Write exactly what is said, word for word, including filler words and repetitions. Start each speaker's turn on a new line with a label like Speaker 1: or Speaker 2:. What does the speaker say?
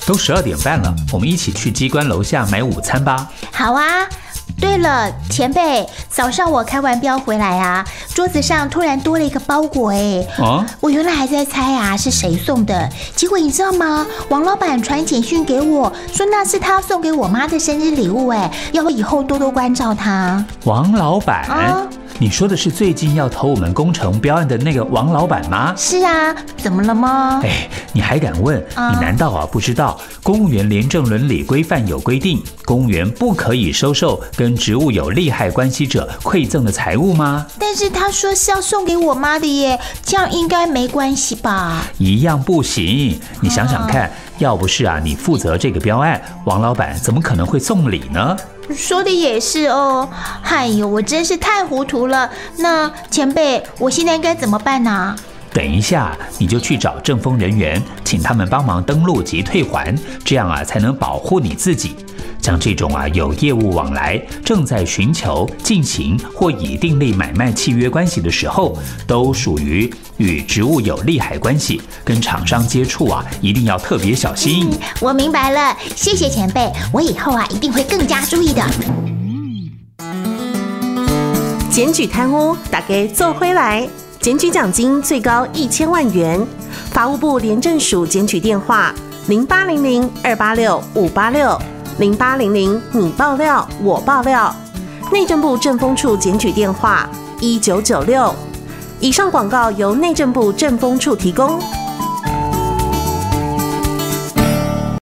Speaker 1: 都十二点半了，我们一起去机关楼下买午餐吧。
Speaker 2: 好啊。对了，前辈，早上我开完标回来啊，桌子上突然多了一个包裹哎。
Speaker 1: 哦，
Speaker 2: 我原来还在猜啊是谁送的，结果你知道吗？王老板传简讯给我，说那是他送给我妈的生日礼物哎，要我以后多多关照他。
Speaker 1: 王老板？
Speaker 2: 啊，
Speaker 1: 你说的是最近要投我们工程标案的那个王老板吗？
Speaker 2: 是啊，怎么了吗？
Speaker 1: 哎，你还敢问？
Speaker 2: 啊、
Speaker 1: 你难道啊不知道公务员廉政伦理规范有规定，公务员不可以收受跟职务有利害关系者馈赠的财物吗？
Speaker 2: 但是他说是要送给我妈的耶，这样应该没关系吧？
Speaker 1: 一样不行。你想想看，啊、要不是啊你负责这个标案，王老板怎么可能会送礼呢？
Speaker 2: 说的也是哦，哎呦，我真是太糊涂了。那前辈，我现在应该怎么办呢？
Speaker 1: 等一下，你就去找政风人员，请他们帮忙登录及退还，这样啊才能保护你自己。像这种啊有业务往来、正在寻求、进行或已订立买卖契约关系的时候，都属于与职务有利害关系，跟厂商接触啊一定要特别小心。
Speaker 2: 嗯，我明白了，谢谢前辈，我以后啊一定会更加注意的。
Speaker 3: 检举贪污，大家做回来。检举奖金最高一千万元。法务部廉政署检举电话：零八零零二八六五八六，零八零零你爆料我爆料。内政部政风处检举电话：一九九六。以上广告由内政部政风处提供。